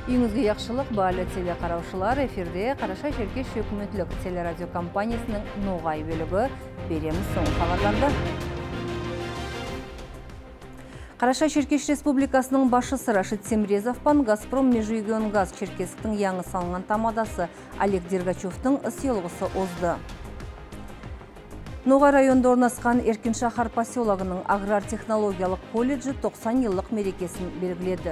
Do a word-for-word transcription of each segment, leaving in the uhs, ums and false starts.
Үйіңізге яқшылық, барлы теле қараушылар, эфирде Қараша Шеркеш өкіметлік телерадио компаниясының ноғай бөлігі береміз соң хабарларды. Қараша Шеркеш Республикасының башысы Рашид Семрезовпан Газпром Межрегионгаз Черкесктің яңы салынған тамадасы Олег Дергачевтың ысыелғысы озды. Ноғай районда орнасқан Эркиншахар поселогының аграр-технологиялық колледжі тоқсан жылдық мерекесін белгіледі.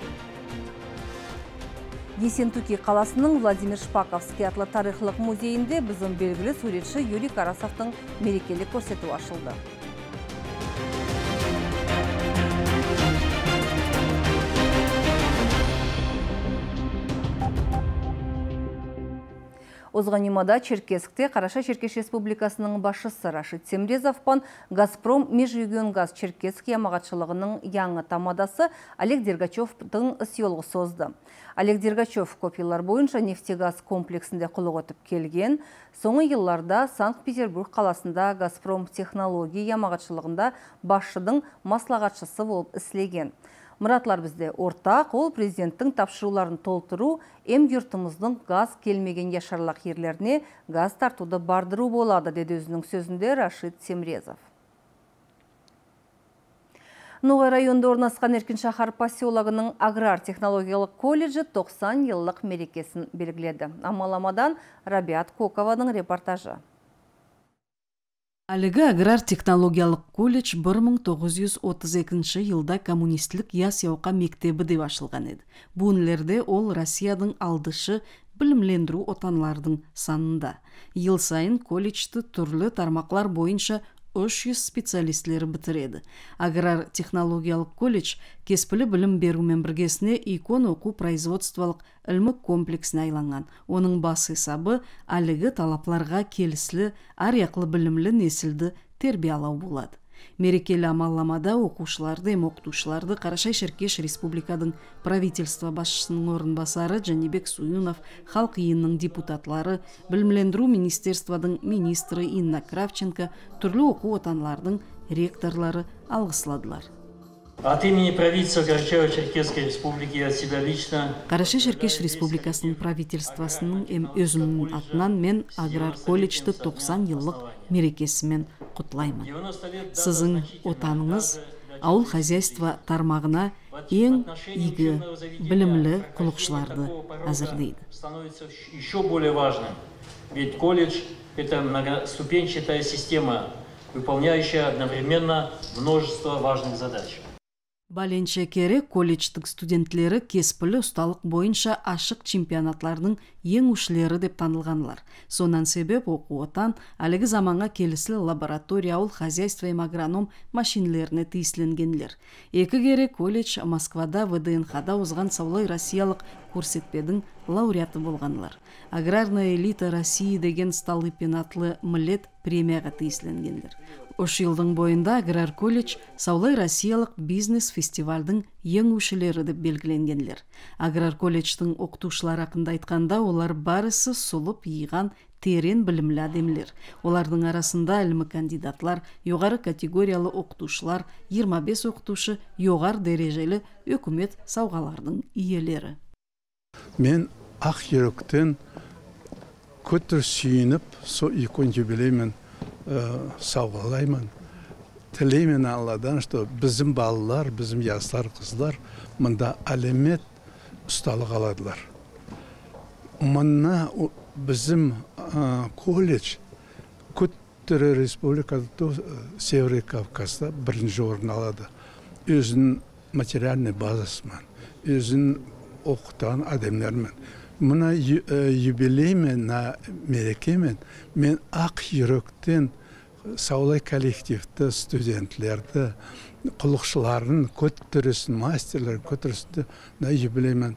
Есентуки қаласының Владимир Шпаковский атлы тарихлық музейінде біздің белгілі суретші Юрий Карасовтың мерекелік көрсету ашылды. Озғанимада Черкескте Қараша Шеркеш Республикасының башысы Рашид Семрезовпан Газпром Межрегионгаз Черкесск ямағатшылығының яңы тамадасы Олег Дергачевтың ысыелғысы озды. Олег Дергачев копиялар бойынша нефтегаз комплексінде құлық өтіп келген. Соңғы жылларда Санкт-Петербург қаласында Газпром технология ямағатшылығында басшының маслағатшысы болып іслеген. Мұратлар бізде ортақ, ол президенттің тапшыруларын толтыру, эм юртымыздың газ келмеген яшарлық ерлеріне газ тартуды бардыру болады, деді өзінің сөзінде Рашид Семрезов. Ноғай районда орнасқан Эркиншахар поселогының аграр-технологиялық колледжі тоқсан жылдық мерекесін белгіледі. Амаламадан Рабиат Кокованың репортажы. Әлігі аграр-технологиялық колледж бір мың тоғыз жүз отыз екінші жылда коммунистілік ясауқа мектебі деп ашылған еді. Бұнлерде ол Россиядың алдышы білімлендіру отанлардың санында. Ел сайын колледжді түрлі тармақлар бойынша үш жүз специалистлері бітіреді. Аграр-технологиялық колледж кеспілі білім берумен біргесіне икон оқу производстволық ілмік комплексіне айланған. Оның бас хесабы әлігі талапларға келісілі, арияқлы білімлі несілді тербиялау болады. Мерекелі амалламада оқушыларды, эм оқытушыларды Қараша Шеркеш Республикадың правительство басшысының орынбасары Жанибек Суюнов, халық иінінің депутатлары, білімлендіру министерстводың министрі Инна Кравченко, түрлі оқу отанлардың ректорлары алғысладылар. От имени правительства Карачаево-Черкесской республики от себя лично Қараша Шеркеш Республикасының правительствосының эм өзімнің атынан мен аграр колледжді тоқсан жылдық мерекесімен құтлаймын. Сіздің отаныңыз ауыл хозяйство тармағына ең игі білімлі құлықшыларды әзірлейді. Становится еще более важным, ведь колледж – это многоступенчатая система, выполняющая одновременно множество важных задач. Баленче кере колледждік студентлері кеспілі ұсталық бойынша ашық чемпионатларының ең үшлері деп танылғанлар. Сонан себеп оқу отан әлігі заманға келісілі лаборатория ауыл хозяйство эм агроном машинелеріне тиісленгенлер. Екі кере колледж Москвада вэ дэ эн ха-да озған саулай россиялық көрсетпедің лауреаты болғанлар. Аграрная элита России деген Столыпин атлы мілет премияға тиісленгендер. Ош жылдың бойында аграр колледж саулай россиялық бизнес-фестивальдің ең үшілері деп белгіленгенлер. Аграр колледждің оқытушылар ақында айтқанда, олар барысы сұлып иған терен білімлі адамлер. Олардың арасында ілімі кандидатлар, жоғары категориялы оқытушылар, жиырма бес оқытушы, жоғары дәрежелі өкімет сауғалардың иелері. Мен ақ жүректен көтір сүйініп, со икон юбилеймен сауғалаймын. Тілеймен Алладан, что біздің балалар, біздің жастар қыздар мұнда әлемет ұсталық аладылар. Мұнна біздің колледж көттірі республикада Северный Кавказда бірінші орын алады. Өзінің материальный базасымен, өзінің оқытан адамдармен. Мұна юбилеймен, мерекемен мен ақ жүректен саулай коллективті студентлерді, құлықшыларын, көттірісін, мастерлер көттірісін юбилеймен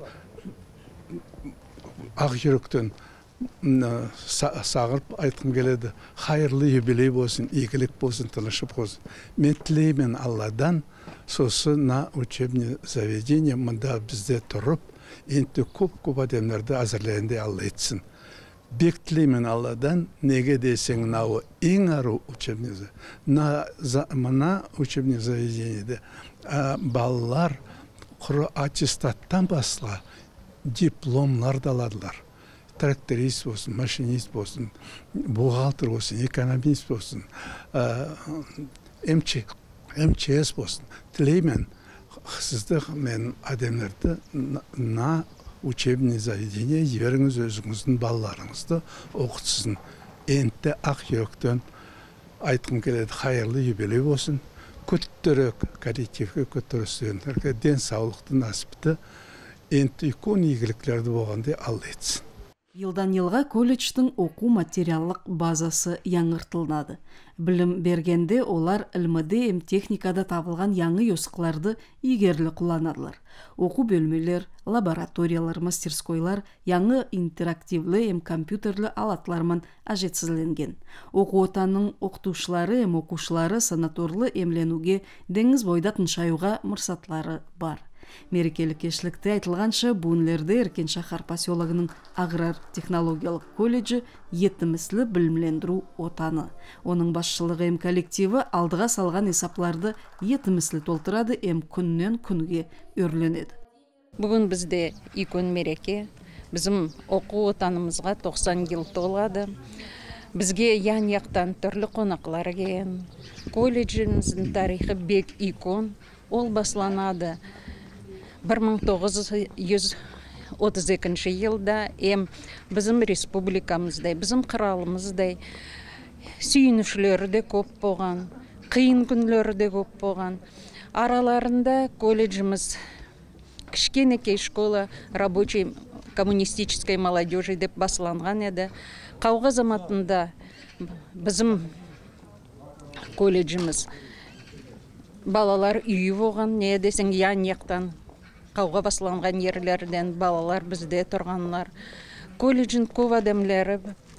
ақ жүректен сағырып айтқым келеді. Хайырлы юбилей болсын, игілік болсын, тынышып болсын. Мен тілеймен Алладан, сосы на учебное заведение мұнда бізде тұрып, енді көп-көп адамдарды әзірлегенде Алла етсін. Бек тілеймен Алладан, неге десең науы ең ару учебный, мына учебный заведениеде балалар құры аттестаттан басқа дипломлар да аладылар. Тракторист болсын, машинист болсын, бухгалтер болсын, экономист болсын, эм че эс болсын. Тілеймен сізді мен адамдарды на учебный заведение жіберіңіз, өзіңіздің балаларыңызды оқытсын. Енді ақ жүректен айтқым келеді, хайырлы юбилей болсын. Көттірік коллективге, көттірік студенттерге ден саулықты насыпты, енді икон игіліктерді болғанды алды етсін. Елдан елға колледждің оқу материаллық базасы яңыртылнады. Білім бергенде олар ілміде ем техникада табылған яңы өсіқларды игерлі құланадылар. Оқу бөлмелер, лабораториялар, мастерскойлар яңы интерактивлі ем компьютерлі алатлармен ажетсізленген. Оқу отанның оқытушылары ем оқушылары санаторлы емленуге деңіз бойда тыншаюға мұрсатлары бар. Мерекелік кешлікте айтылғанша бұнлерді Еркен шахар поселогының аграр технологиялық колледжі етіміслі білімлендіру отаны. Оның басшылығы ем коллективі алдыға салған есапларды етіміслі толтырады, ем күннен күнге өрленеді. Бүгін бізде икон мереке, біздің оқу отанымызға тоқсан жыл толады. Бізге ян-яқтан түрлі қонақлар келген. Колледжіміздің тарихы бек икон, ол басланады. бір мың тоғыз жүз отыз екінші жылда ем біздің республикамыздай, біздің қыралымыздай сүйінушілері де көп болған, қиын күнлері де көп болған. Араларында колледжіміз кішкенекей школа рабочей коммунистической молодежи деп басыланған еді. Қауға заматында біздің колледжіміз балалар үйі болған, не десең ян-яқтан қауға басыланған ерлерден балалар бізде тұрғанлар. Колледжін көп адамлары,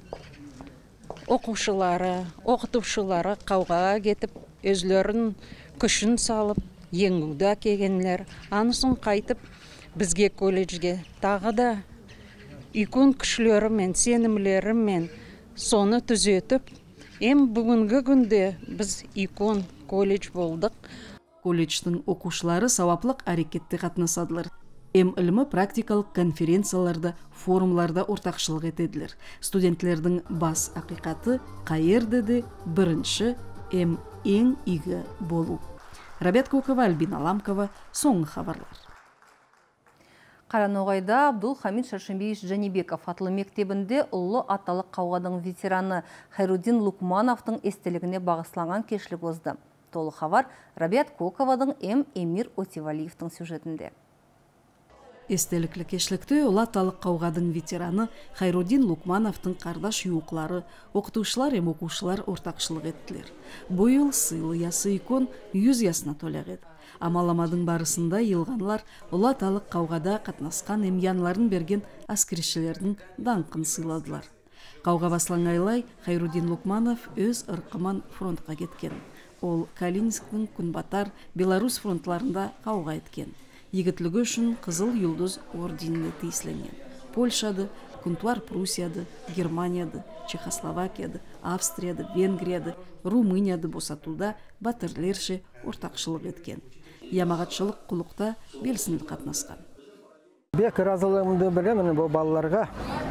оқушылары, оқытушылары қауғаға кетіп, өзлерін күшін салып, еңгуді әкелгенлер. Анысын қайтып, бізге колледжге тағы да икон күшлері мен, сенімлері мен соны түзетіп, ем бүгінгі күнде біз икон колледж болдық. Колледждің оқушылары сауаплық әрекетті қатынасадылар. Эм ілімі практикалық конференцияларда, форумларда ортақшылық етеділер. Студентлердің бас ақиқаты қайырдеді бірінші эм ең игі болу. Рабят Кокова, Альбина Ламкова, соңғы хабарлар. Қараноғайда Абдул Хамид Шаршембейш Жанибеков атлы мектебінде ұлы аталық қауғадың ветераны Хайруддин Лукмановтың естелігіне бағысланған кешлік озды. Толы хабар Рабят Коковадың М. Эмир Отивалиевтің сюжетінде. Естеліклі кешлікті ұлы аталық қауғадың ветераны Хайруддин Лукмановтың қардаш юқлары, оқытушылар ем оқушылар ортақшылық еттілер. Бұл сыйлы ясы икон жүз ясына толақ еді. Амаламадың барысында елғанлар ұлы аталық қауғада қатнасқан емянларын берген аскершілердің даңқын сыйладылар. Қауға баслаңайлай Хайруддин Лукманов өз ырқыман фронтқа кеткен. Ол Калининсктің күнбатар Беларусь фронтларында қауға еткен. Егітлігі үшін Қызыл Юлдыз орденіне тиісленген. Польшады, Кунтуар Пруссияды, Германияды, Чехословакияды, Австрияды, Венгрияды, Румынияды босатуда батырлерше ортақшылық еткен. Ямағатшылық құлықта белсінді қатнасқан. Бек разылығымды білемін бұл балаларға.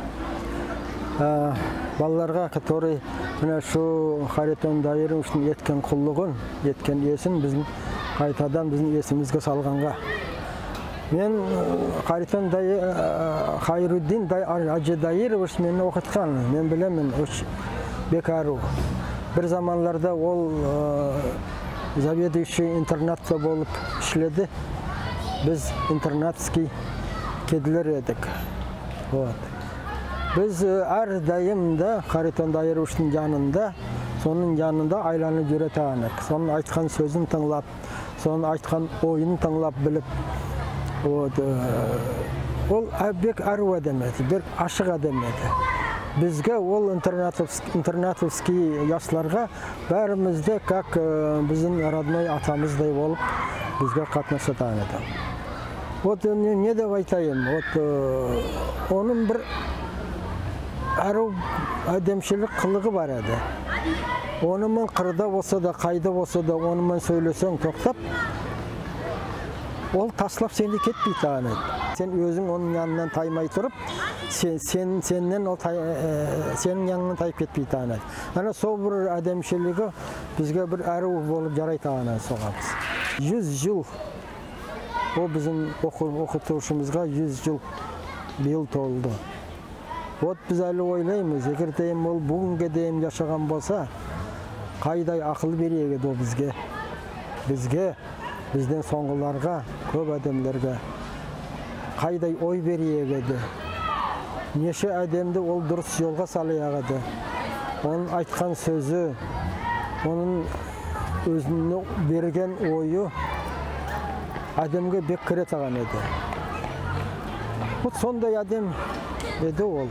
Балаларға, который шу Хайруддин дайыры үшін еткен құллығын, еткен есін біздің қайтадан біздің есімізге салғанға. Мен Хайруддин Ажы дайыры үшін мені оқытқан. Мен білемін, бекару. Бір заманларда ол заведующий интернатта болып ішледі. Біз интернатский кеділер едік. Біз әр дайымда Хайруддин дайыры үшін жанында, соның жанында айланы жүрете анық. Соның айтқан сөзін тыңлап, соның айтқан ойын тыңлап біліп, ол бек ару адам еді, бек ашық адам еді. Бізге ол интернатовский ясларға бәрімізде, как біздің родной атамыздай болып, бізге қатнасатан еді. Вот не деп айтайын, оның бір ару әдемшілік қылығы бар еді. Онымен қырда болса да, қайда болса да, онымен сөйлесең тоқтап, ол ташлап сенде кетпей таған еді. Сен өзің оның yanынан таймай тұрып, сен, сен, сеннен ол тай, ә, сенің yanынан тайып кетпей таған еді. Ана сол бір әдемшілігі бізге бір әру болып жарай таған еді соғамыз. Жүз жыл, ол біздің оқытушымызға жүз жыл биыл толды. Вот біз әлі ойлаймыз, егер дейім ол бүгінге дейін жашаған болса, қайдай ақыл берегі до бізге, бізге, бізден соңғыларға, көп әдемлерге, қайдай ой берегі еді. Неше әдемді ол дұрыс жолға салаяғады. Оның айтқан сөзі, оның өзіне берген ойы әдемге бек кіре таған еді. Вот сондай әдем еді ол.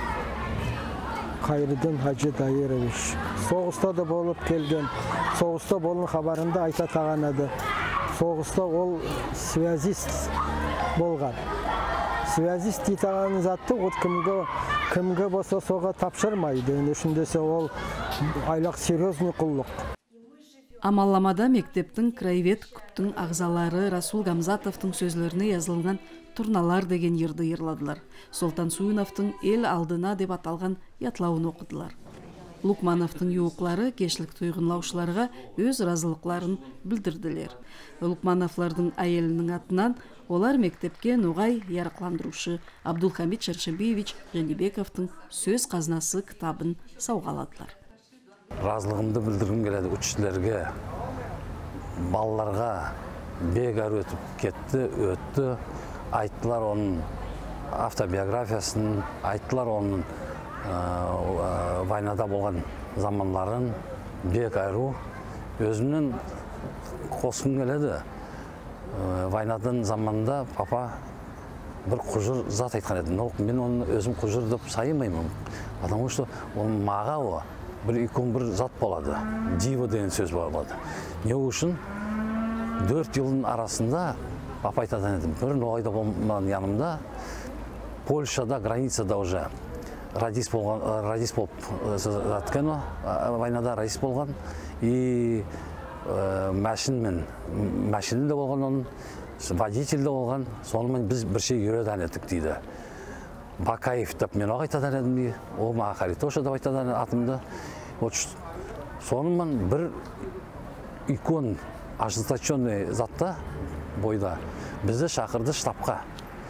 Қайрыдын Хажы Дайырович. Соғыста да болып келген, соғыста болын хабарында айта таған еді. Соғыста ол связист болған. Связист дейтаған затты от кімге, кімге болса соға тапшырмайды. Үшіндесе ол айлақ серьезный құллық. Амалламада мектептің краевед күптің ағзалары Расул Гамзатовтың сөзлеріне yazылған турналар деген ерді ерладылар. Солтан Суйновтың ел алдына деп аталған ятлауын оқыдылар. Лукмановтың юуқлары кешлік тойғынлаушыларға өз разылықларын білдірділер. Лукмановлардың әйелінің атынан олар мектепке ноғай ярықландырушы Абдулхамид Шершебиевич Женебековтың сөз қазнасы кітабын сауғаладылар. Разылығымды білдіргім келеді учителерге, балаларға бек әрі өтіп кетті, өтті. Айттылар оның автобиографиясын, айттылар оның войнада болған заманларын бек әрі. Өзімнен қосқым келеді. Войнадан заманда папа бір құжыр зат айтқан еді. Мен оны өзім құжыр деп сайымаймын. Потому что оның маға о, бір икон бір зат болады. Диво деген сөз болады. Не үшін? Дөрт жылдың арасында папа айтадан едім. Бір ноғайда болмаған янымда, Польшада, границада уже радист болған, радист болып жатқан, войнада радист болған. И мәшінмен, мәшіні де болған оның, водитель де болған. Сонымен біз бір шей үйреден еттік дейді. Бакаев деп мен оға айтадан едім. Ол маға Харитоша деп айтадан атымды. Сонымен бір икон, ожесточенный затта бойда бізді шақырды штабқа.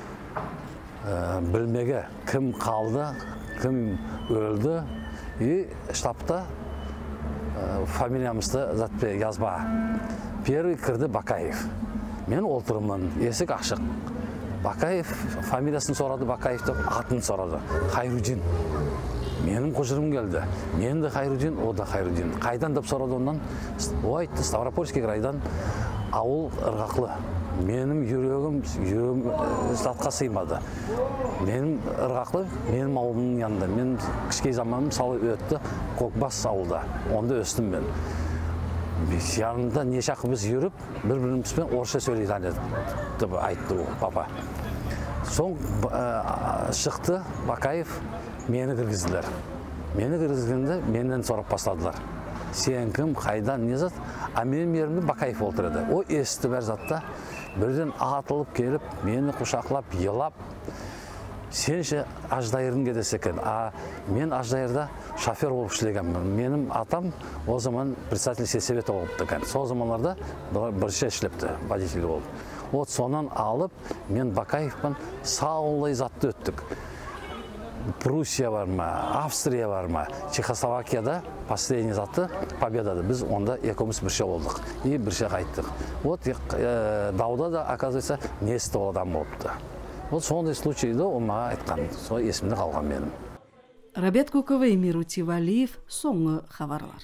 Білмеге кім қалды, кім өлді. И штабта фамилиямызды затпе язба. Первый кірді Бакаев. Мен олтырымын, есік ашық. Бакаев фамилиясын сұрады, Бакаев деп атын сұрады. Хайрудин. Менің құжырым келді. Мен де Хайрудин, о да Хайрудин. Қайдан деп сұрады ондан? О айтты, Ставропольский крайдан ауыл ырғақлы. Менің жүрегім, жүрегім затқа сыймады. Менің ырғақлы, менің ауылымның yanında. Мен кішкей заманым салы өтті Көкбас ауылда. Онда өстім мен. Yanında не шақы біз жүріп, бір-бірімізбен орысша сөйлейді деп айтты папа. Соң шықты Бакаев, мені кіргізділер. Мені кіргізгенде менен сұрап бастадылар. Сен кім, қайдан, не зат? А менің мерімді Бакаев олтырады. О есті бәр затта бірден атылып келіп, мені құшақлап, елап. Сен ше Аждайырдың кедесі екен. А мен Аждайырда шофер болып ішлегенмін. Менің атам о zaman председатель сельсовета болыпты екен. Сол заманларда бірше ішлепті, водитель болып. Вот сонан алып, мен Бакаевпен саулай затты өттік. Пруссия бар ма, Австрия бар ма, Чехословакияда последний затты победады. Біз онда екеуміз бірше болдық. И бірше қайттық. Вот Дауда да, оказывается, несті ол адам болыпты. Вот сондай случайда ол маға айтқан, сол есімде қалған менің. Рабят Көкова, Эмир Утивалиев, соңғы хабарлар.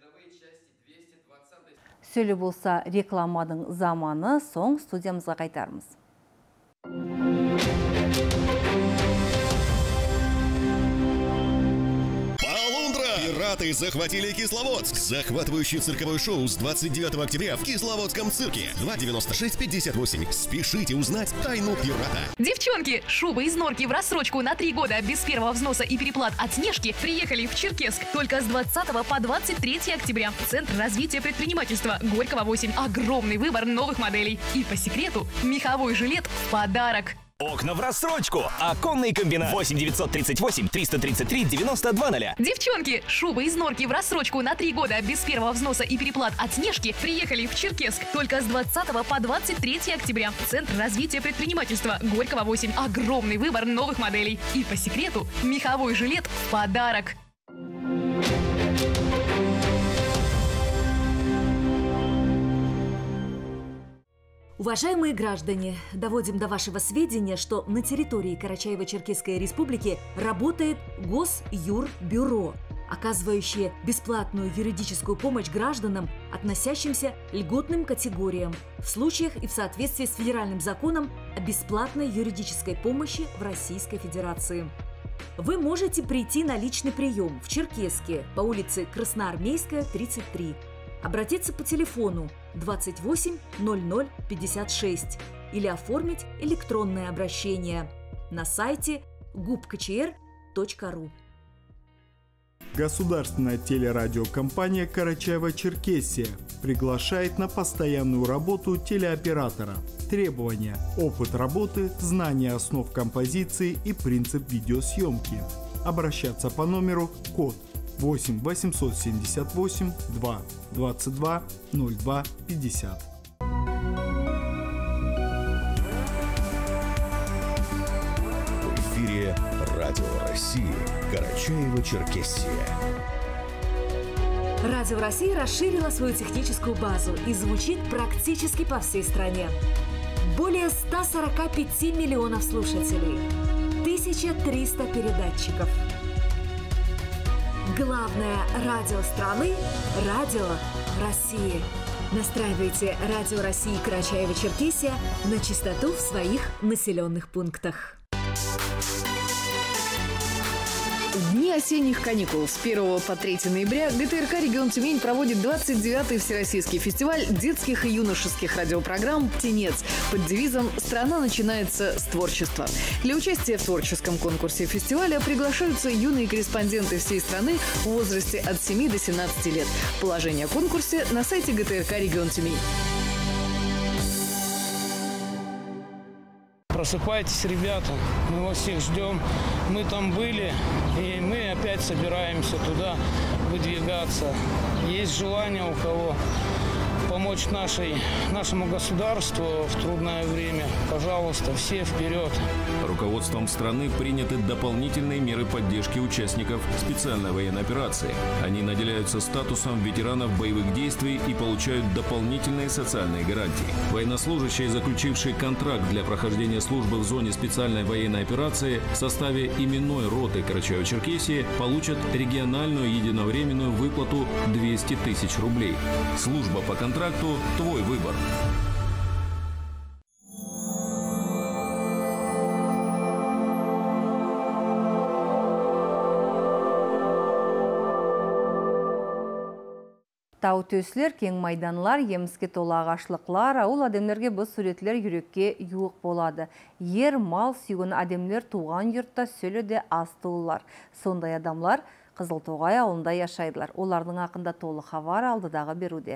Сөйлі болса рекламаның заманы, соң студиямызға қайтармыз. Пираты захватили Кисловодск. Захватывающее цирковое шоу с двадцать девятого октября в Кисловодском цирке. два девяносто шесть пятьдесят восемь. Спешите узнать тайну пирата. Девчонки, шубы из норки в рассрочку на три года без первого взноса и переплат от Снежки приехали в Черкесск только с двадцатого по двадцать третье октября. Центр развития предпринимательства Горького восемь. Огромный выбор новых моделей. И по секрету, меховой жилет в подарок. Окна в рассрочку. Оконный комбинат. восемь девятьсот тридцать восемь триста тридцать три девяносто два ноль. Девчонки, шубы из норки в рассрочку на три года без первого взноса и переплат от Снежки приехали в Черкесск только с двадцатого по двадцать третье октября. Центр развития предпринимательства Горького восемь. Огромный выбор новых моделей. И по секрету, меховой жилет в подарок. Уважаемые граждане, доводим до вашего сведения, что на территории Карачаево-Черкесской республики работает Госюрбюро, оказывающее бесплатную юридическую помощь гражданам, относящимся к льготным категориям, в случаях и в соответствии с федеральным законом о бесплатной юридической помощи в Российской Федерации. Вы можете прийти на личный прием в Черкесске по улице Красноармейская, тридцать три. Обратиться по телефону двадцать восемь ноль ноль пятьдесят шесть или оформить электронное обращение на сайте губкчр точка ру. Государственная телерадиокомпания «Карачаево-Черкесия» приглашает на постоянную работу телеоператора. Требования: опыт работы, знание основ композиции и принцип видеосъемки. Обращаться по номеру код восемь восемьсот семьдесят восемь два двадцать два ноль два пятьдесят. В эфире Радио России Карачаево-Черкесия. Радио России расширило свою техническую базу и звучит практически по всей стране. Более ста сорока пяти миллионов слушателей, тысяча триста передатчиков. Главное радио страны – Радио России. Настраивайте Радио России Карачаево-Черкесия на частоту в своих населенных пунктах. Дни осенних каникул. С первого по третье ноября ГТРК «Регион Тюмень» проводит двадцать девятый Всероссийский фестиваль детских и юношеских радиопрограмм «Птенец» под девизом «Страна начинается с творчества». Для участия в творческом конкурсе фестиваля приглашаются юные корреспонденты всей страны в возрасте от семи до семнадцати лет. Положение о конкурсе на сайте ГТРК «Регион Тюмень». Просыпайтесь, ребята, мы вас всех ждем. Мы там были, и мы опять собираемся туда выдвигаться. Есть желание у кого помочь нашей, нашему государству в трудное время. Пожалуйста, все вперед. Руководством страны приняты дополнительные меры поддержки участников специальной военной операции. Они наделяются статусом ветеранов боевых действий и получают дополнительные социальные гарантии. Военнослужащие, заключившие контракт для прохождения службы в зоне специальной военной операции в составе именной роты Карачаево-Черкесии, получат региональную единовременную выплату двести тысяч рублей. Служба по контракту – твой выбор. Тау төслер, кең майданлар, еміске толы ағашлықлар, ауыл адемлерге бұл суретлер жүрекке юық болады. Ер, мал, сүйген адемлер туған йұртта сөйледе астылылар. Сондай адамлар Қызылтоғай ауылында яшайдылар. Олардың ақында толы хабар алдыдағы беруде.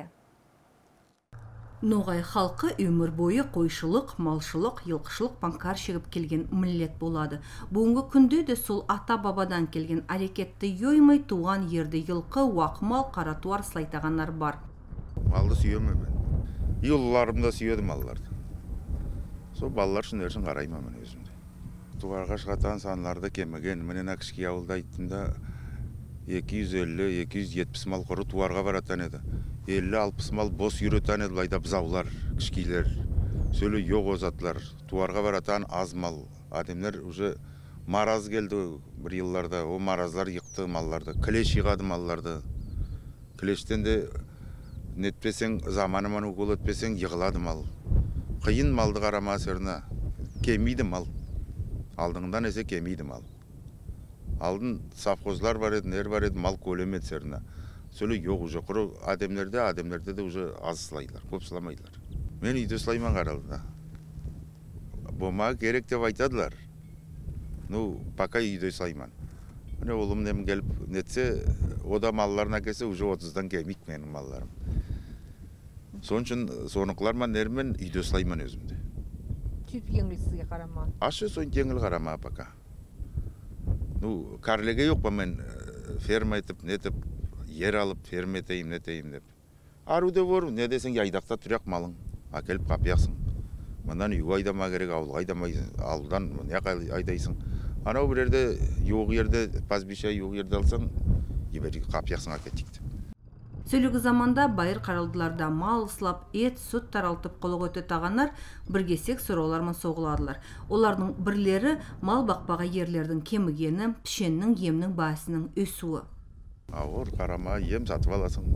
Ноғай халқы өмір бойы қойшылық, малшылық, йылқышылық панкар шегіп келген миллет болады. Бүгінгі күнде де сол ата-бабадан келген әрекетті йоймай туған ерді йылқы, уақмал, қаратуар слайтағандар бар. Малды сүйемін мен. Йылларым да сүйеді малларды. Сол балалар үшін өрсін қараймын мен өзімді. Туарға шығатан санларды кемеген. Менен әкішке ауылда айттында екі жүз елу - екі жүз жетпіс мал құры туарға баратан еді. elli алпыс мал бос үйретен еді, былайда бұзаулар, кішкейлер, сөйлі йоқ озатылар. Туарға баратан аз мал. Адемлер уже мараз келді бір елларда, о маразлар йықты малларды, кілеш йығады малларды. Кілештен де нетпесең, заманыман укол өтпесең, йығылады мал. Қиын малды қарама сөріне, кемейді мал. Алдыңдан есе кемейді мал. Алдын совхозлар бар еді, нер бар еді, мал көлемет серіне. Сөйле жоқ уже, құры адамдерде, адамдерде де уже аз сылайдылар, көп сыламайдылар. Мен үйде сылайман қаралды. Болмаға керек деп айтадылар. Ну, пока үйде сылайман. Міне олым нем келіп нетсе, ода малларына кесе уже отыздан кемейік менің малларым. Соның үшін соңықларман нермен үйде сылайман өзімде. Түйіп еңгіл сізге қарама? Ашы соң еңгіл қарама пока. Ну, карлеге жоқ ба мен ферма етіп, нетіп, ер алып, ферма етейім, нетейім деп. Аруде бор, не десең, айдақта түрек малың, әкеліп қапияқсың. Мұндан үйге айдама керек, ауылға айдамайсың, ауылдан неқ айдайсың. Анау бір ерде, yoğ ерде, пазбиша yoğ ерде алсаң, ебері қапияқсың әкеттікті. Сөйлігі заманда байыр қаралдыларда мал ұслап, ет, сүт таралтып қолы өте тағанар біргесек сұролармын соғыладылар. Олардың бірлері мал бақпаға ерлердің кемігені, пішеннің емнің басының өсуі. Ауыр қарама ем сатып аласың.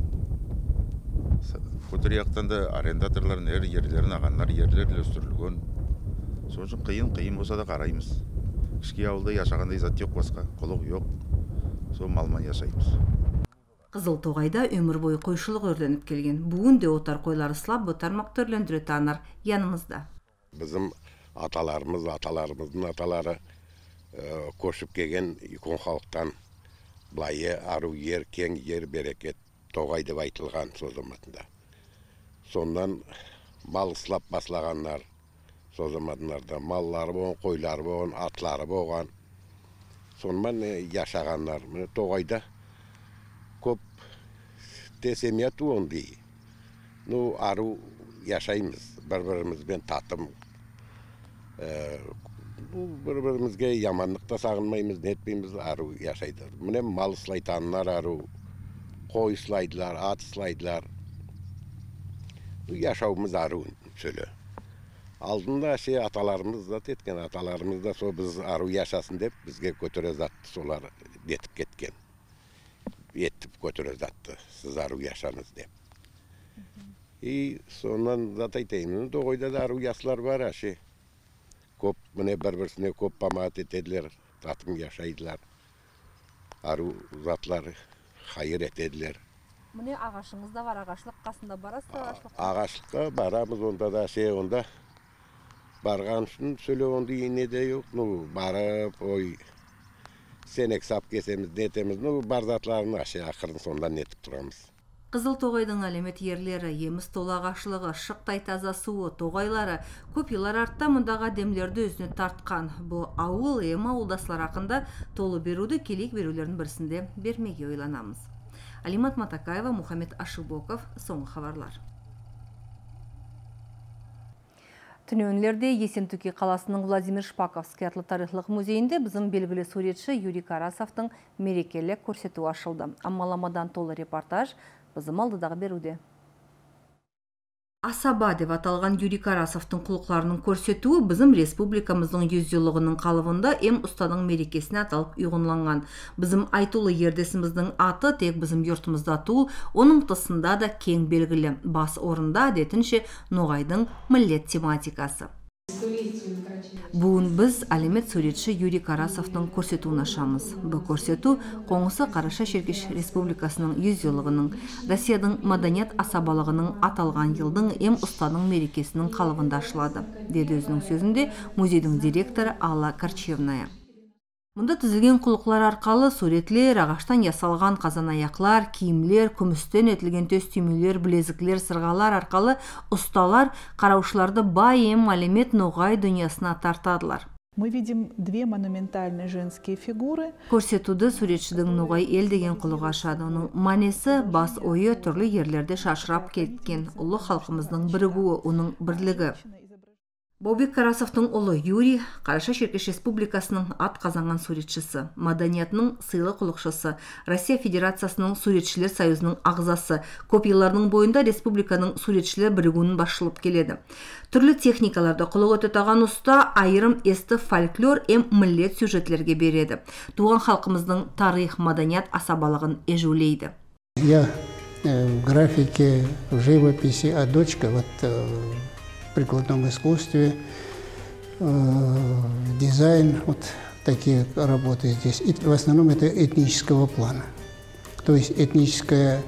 Көтір яқтан да арендаторларын әр ерлерін ағанлар, ерлер өстірілген. Сосын қиын-қиын болса да қараймыз. Кішке ауылда яшағандай зат жоқ басқа, қолық жоқ. Сол малман яшаймыз. Қызыл тоғайда өмір бойы қойшылық өрленіп келген. Бүгін де отар қойлары сылап, бұтармақ төрлендіре таныр янымызда. Bizim atalarımız, atalarımızın ataları koşup gelgen ikon halktan Бұлайы ару ер, кен ер берекет тоғай деп айтылған созыматында. Сондан мал ысылап басылағандар созыматындарда маллары болған, қойлары болған, атлары болған. Сонымен яшағандар. Тоғайда көп тесемия туын дей. Ну, ару яшаймыз, бір-бірімізбен татым. Бір-бірімізге яманлықта сағынмаймыз, нетпейміз, ару яшайды. Міне мал сылайтанлар ару, қой сылайдылар, ат сылайдылар. Яшауымыз ару сөйлі. Алдында ше аталарымыз да теткен, аталарымыз да со біз ару яшасын деп, бізге көтере затты солар детіп кеткен. Еттіп көтере затты, сіз ару яшаныз деп. И сонан зат айтайын, тоғайда да ару ясылар бар аше. Көп, міне бір-бірсіне көп памат етеділер, татым яшайдылар. Ару затлар хайыр етеділер. Міне ағашыңыз да бар, ағашлық қасында барасыз ағашлық? Ағашлыққа барамыз, онда да ше, онда барған үшін сөйле онды ене де yok. Ну, барып, ой, сенек сап кесеміз, нетеміз, ну, бар затларын аше ақырын сондан нетіп тұрамыз. Қызыл тоғайдың әлемет ерлері, еміз толы ағашылығы, шықтай таза суы, тоғайлары көп елар артта мұндағы демлерді өзіне тартқан. Бұл ауыл, ем ауылдаслар ақында толы беруді келек берулердің бірсінде бермеге ойланамыз. Алимат Матакаева, Мухаммед Ашыбоков, соңғы хабарлар. Түнеуінлерде Есентүке қаласының Владимир Шпаковский атлы тарихлық музейінде біздің белгілі суретші Юрий Карасовтың мерекелік көрсету ашылды. Амаламадан толы репортаж біздің алдыдағы беруде. Асаба деп аталған Юрий Карасовтың құлықларының көрсетуі біздің республикамыздың жүз жылдығының қалыбында ем ұстаның мерекесіне аталып ұйғынланған. Біздің айтулы ердесіміздің аты тек біздің йортымызда туыл, оның тысында да кең белгілі. Бас орында әдетінше Ноғайдың миллет тематикасы. Бүгін біз әлемет суретші Юрий Карасовтың көрсетуін ашамыз. Бұл көрсету Қоңысы Қараша Шеркеш Республикасының жүз жылдығының, Россияның маданият асабалығының аталған елдің ем ұстаның мерекесінің қалыбында ашылады, деді өзінің сөзінде музейдің директоры Алла Корчевная. Мұнда түзілген құлықлар арқалы суретлер, ағаштан ясалған қазанаяқлар, киімлер, күмістен етілген төс түймелер, білезіклер, сырғалар арқалы ұсталар қараушыларды бай ем әлемет Ноғай дүниясына тартадылар. Мы видим две монументальные женские фигуры. Көрсетуді суретшінің Ноғай ел деген құлығы ашады. Оның манесі бас ойы түрлі ерлерде шашырап кеткен. Ұлы халқымыздың бірігуі, оның бірлігі. Баубек Карасовтың ұлы Юрий Қараша Шеркеш Республикасының ат қазанған суретшісі, маданиятының сыйлы құлықшысы, Россия Федерациясының суретшілер союзының ағзасы, көп елларының бойында республиканың суретшілер бірігуінің басшылып келеді. Түрлі техникаларды құлық өтетаған ұста айырым есті фольклор эм миллет сюжетлерге береді. Туған халқымыздың тарих, маданият асабалығын ежулейді. Я в графике, в живописи, а дочка вот в прикладном искусстве, дизайн, вот такие работы здесь. И в основном это этнического плана. То есть этническая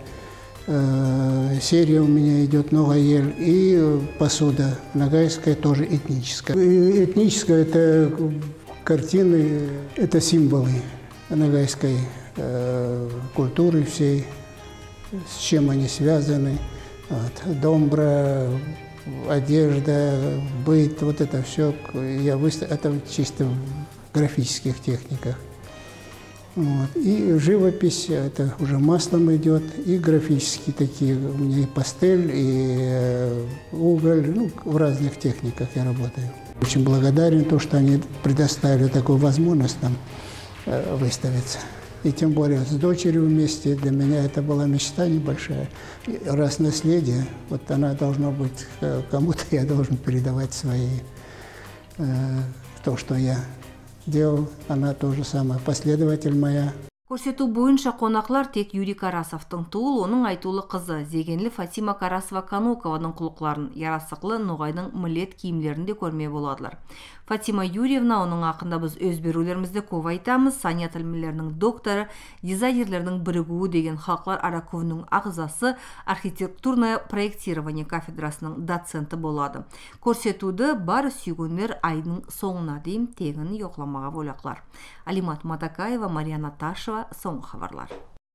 э, серия у меня идет Ногайель, и посуда ногайская тоже этническая. И этническая – это картины, это символы ногайской э, культуры всей, с чем они связаны. Вот. Домбра, одежда, быт, вот это все, я выставил, это чисто в графических техниках. Вот. И живопись, это уже маслом идет, и графические такие, у меня и пастель, и э, уголь, ну, в разных техниках я работаю. Очень благодарен то, что они предоставили такую возможность нам э, выставиться. И тем более с дочерью вместе, для меня это была мечта небольшая. И раз наследие, вот она должна быть, кому-то я должен передавать свои, э, то, что я делал, она тоже самая, последователь моя. Көрсету бойынша қонақлар тек Юрий Карасовтың туыл, оның айтулы қызы Зегенлі Фатима Карасова-Канукованың құлықларын, ярасықлы Ноғайдың милет киімдерінде көрме боладылар. Фатима Юрьевна, оның ақында біз өз берулерімізді көп айтамыз, саният ілімлерінің докторы, дизайнерлердің бірігуі деген халықлар ара көбінің ағзасы, архитектурное проектирование кафедрасының доценті болады. Көрсетуді бар сүйгендер айдың соңына дейін тегін йоқламаға болақлар. Алимат Матакаева, Марияна Ташева, соңғы хабарлар.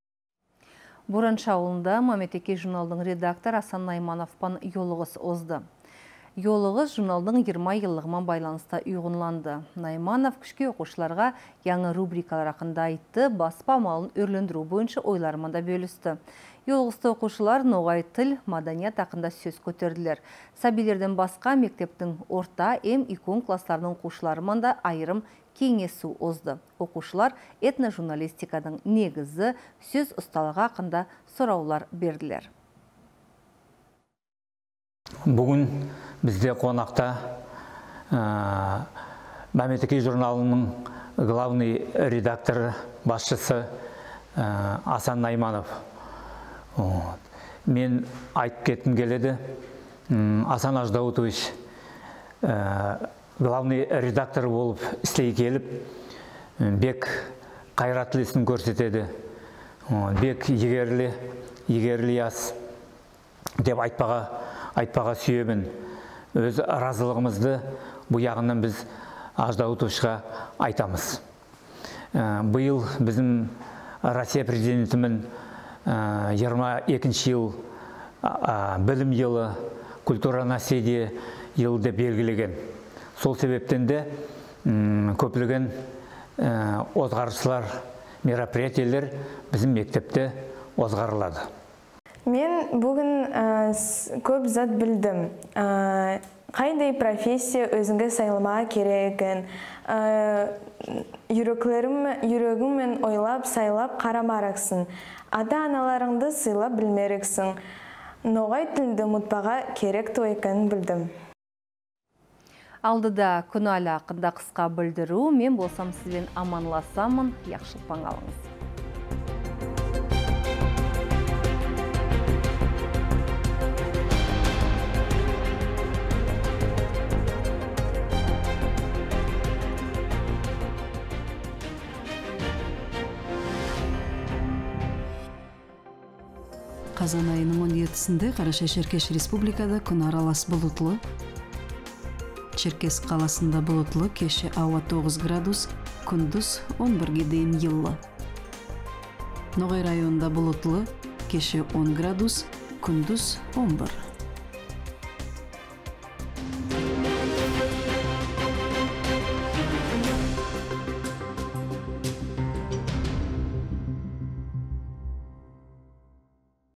Боранша ауылында Маметеке журналдың редактор Асан Наймановпан йолығыз озды. Йолығыз журналдың жиырма жылдығымен байланысты ұйғынланды. Найманов күшке оқушыларға яңы рубрикалар ақында айтты, баспа малын өрлендіру бойынша ойларманда бөлісті. Йолығызды оқушылар ноғай тіл, маданият ақында сөз көтерділер. Сәбилерден басқа мектептің орта, эм икон классларының оқушылармында айырым кеңесу озды. Оқушылар этножурналистиканың негізі сөз ұсталығы ақында сұраулар берділер. Бүгін бізде қонақта Маметеке журналының главный редактор басшысы Асан Найманов. Мен айтып кеткім келеді. Асан Аждаутович главный редактор болып істей келіп, бек қайратлысын көрсетеді. Бек егерлі, егерлі ас деп айтпаға айтпаға сүйемін. Өз разылығымызды бұл яғынан біз Аждаутовичқа айтамыз. Биыл біздің Россия президентімен жиырма екінші ел білім елі, культура наследие елі деп белгілеген. Сол себептен де көптеген озғарышылар, мероприятиелер біздің мектепте озғарылады. Мен бүгін көп зат білдім. Қайдай профессия өзіңге сайламаға керегін. Жүрегіңмен ойлап, сайлап қарамарықсың. Ата-аналарыңды сыйлап білмеріксің. Ноғай тілді мұтпаға керек тойканын білдім. Алдыда күнәлі ақында қысқа білдіру, мен болсам сізбен аманласамын, яқшылықпан қалыңыз. Қазан айының он жетісінде Қараша-Черкеш республикада күн аралас бұлытлы. Черкес қаласында бұлытлы, кеше ауа тоғыз градус, күндіз он бірге дейін жылы. Ноғай районында бұлытлы, кеше он градус, күндіз он бір.